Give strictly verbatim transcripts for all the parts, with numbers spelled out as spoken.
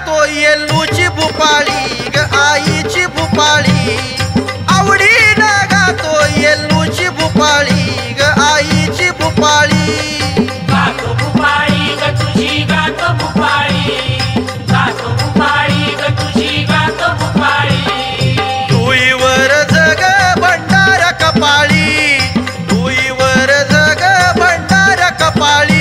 गातो येल्लूची भूपाळी ग आईची भूपाळी, आवडीनं गातो येल्लूची भूपाळी ग आईची भूपाळी. गातो भूपाळी ग तुझी गातो भूपाळी, गातो भूपाळी ग तुझी गातो भूपाळी. डोईवर जग भंडार कपाळी, डोईवर जग भंडार कपाळी,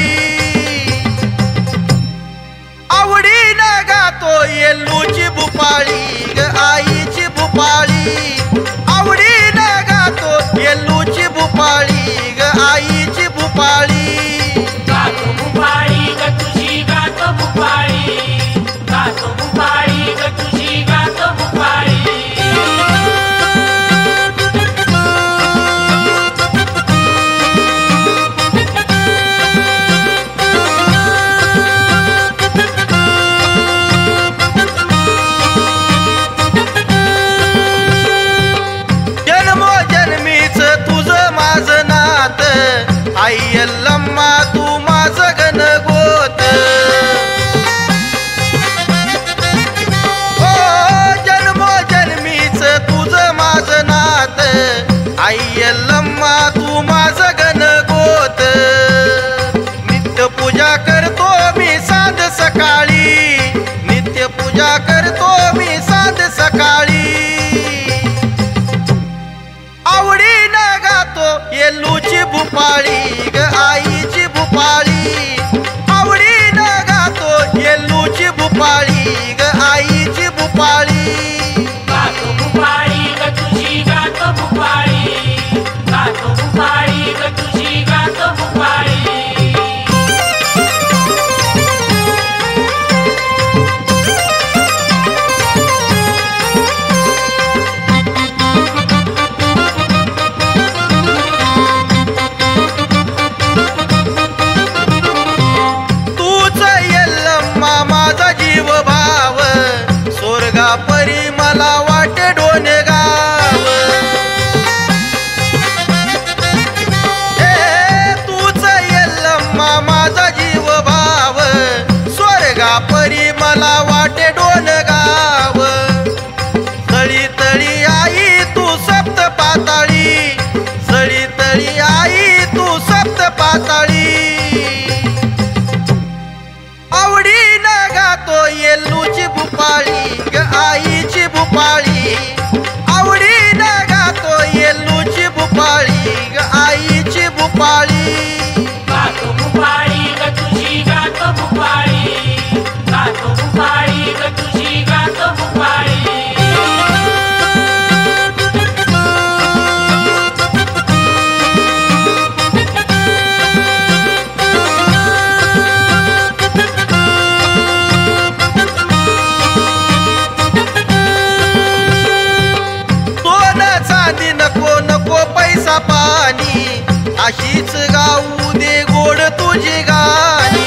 आवडीनं गातो येल्लूची भूपाळी ग आईची भूपाळी, आवडीनं गातो येल्लूची भूपाळी ग आईची भूपाळी. गातो भूपाळी ग तुझी गातो भूपाळी, गातो भूपाळी ग तुझी गातो भूपाळी. जन्मोजन्मीच तुझं माझं नात, आई यल्लम्मा तू माझं गणगोत. ओ जन्मोजन्मीच तुझं माझं नात, आई यल्लम्मा तू माझं गणगोत. नित्य पूजा करतो मी सांज सकाळी, नित्य पूजा करतो मी सांज सकाळी, आवडीनं गातो येल्लूची भूपाळी ग आईची भूपाळी, आवडीनं गातो येल्लूची भूपाळी ग आईची भूपाळी. गातो भूपाळी ग तुझी गातो भूपाळी, गातो भूपाळी ग तुझी गातो भूपाळी. तूच यल्लम्मा माझा जीव भाव, स्वर्गा परी मला वाटे डोने गाव. ए तूच यल्लम्मा माझा जीव भाव, स्वर्गा परी मला वाटे डोन गाव. तळी तळी आई तू सप्त पाताळी, सळी तळी आई तू सप्त पाताळी, आवडीनं गातो येल्लूची भूपाळी ग आईची भूपाळी, आवडीनं गातो येल्लूची भूपाळी ग आईची भूपाळी. गातो भूपाळी ग तुझी गातो भूपाळी, गातो भूपाळी ग तुझी गातो भूपाळी. सोन चांदी नको नको पैसा पाणी, अशीच गाऊ दे गोड तुझी गाणी.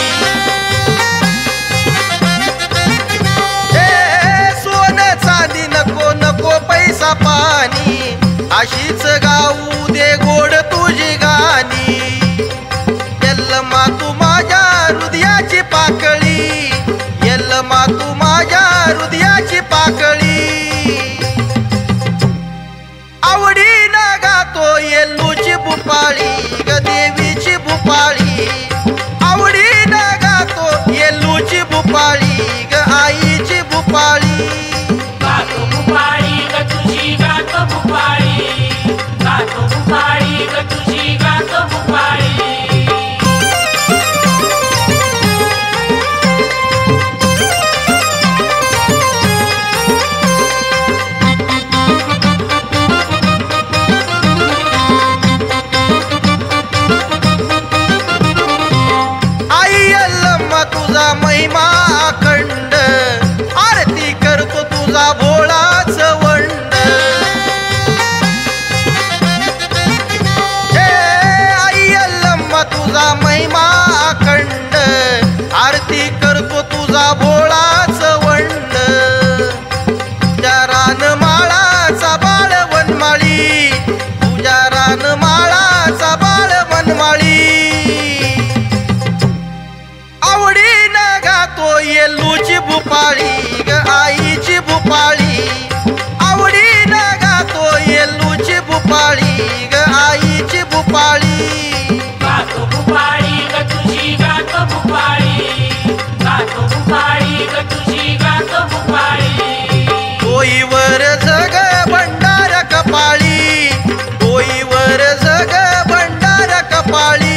ए सोन चांदी नको नको पैसा पाणी, अशीच गाऊ दे गोड तुझी गाणी. यल्लम्मा तू माझ्या हृदयाची पाकळी, यल्लम्मा तू माझ्या हृदयाची पाकळी, आवडीनं गातो येल्लूची भूपाळी ग देवीची भूपाळी, आवडीनं गातो येल्लूची भूपाळी ग आईची भूपाळी. गातो भूपाळी ग तुझी गातो भूपाळी, गातो भूपाळी ग तुझी गातो भूपाळी. आई यल्लम्मा तुझा महिमा येल्लूची भुपाळी ग आईची भुपाळी आवडीनं गातो येल्लूची भुपाळी ग आईची भुपाळी गातो भुपाळी ग तुझी गातो भुपाळी गातो भुपाळी ग तुझी गातो भुपाळी डोईवर जग भंडार कपाळी डोईवर जग भंडार कपाळी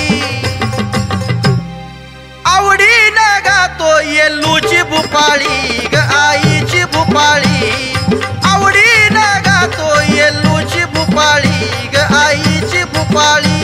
आवडीनं गातो येल्लूची भुपाळी ग आईची भुपाळी आवडीनं गातो येल्लूची भुपाळी ग आईची भुपाळी